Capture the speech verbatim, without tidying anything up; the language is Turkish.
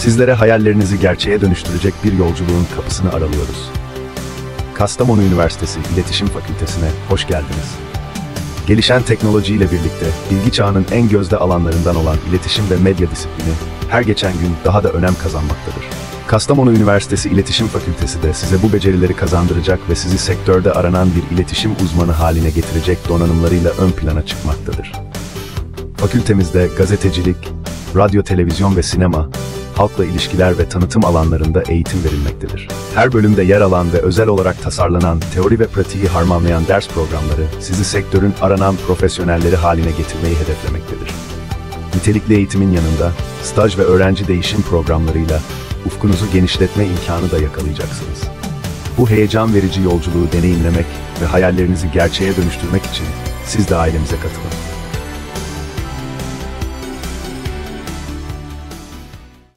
Sizlere hayallerinizi gerçeğe dönüştürecek bir yolculuğun kapısını aralıyoruz. Kastamonu Üniversitesi İletişim Fakültesine hoş geldiniz. Gelişen teknolojiyle birlikte bilgi çağının en gözde alanlarından olan iletişim ve medya disiplini her geçen gün daha da önem kazanmaktadır. Kastamonu Üniversitesi İletişim Fakültesi de size bu becerileri kazandıracak ve sizi sektörde aranan bir iletişim uzmanı haline getirecek donanımlarıyla ön plana çıkmaktadır. Fakültemizde gazetecilik, radyo, televizyon ve sinema, halkla ilişkiler ve tanıtım alanlarında eğitim verilmektedir. Her bölümde yer alan ve özel olarak tasarlanan teori ve pratiği harmanlayan ders programları sizi sektörün aranan profesyonelleri haline getirmeyi hedeflemektedir. Nitelikli eğitimin yanında staj ve öğrenci değişim programlarıyla ufkunuzu genişletme imkanı da yakalayacaksınız. Bu heyecan verici yolculuğu deneyimlemek ve hayallerinizi gerçeğe dönüştürmek için siz de ailemize katılın.